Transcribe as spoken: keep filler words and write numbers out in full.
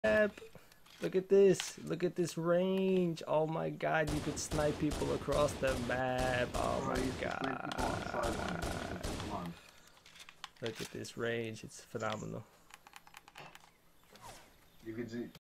Look at this. Look at this range. Oh my god, you could snipe people across the map. Oh my god. Look at this range. It's phenomenal. You could do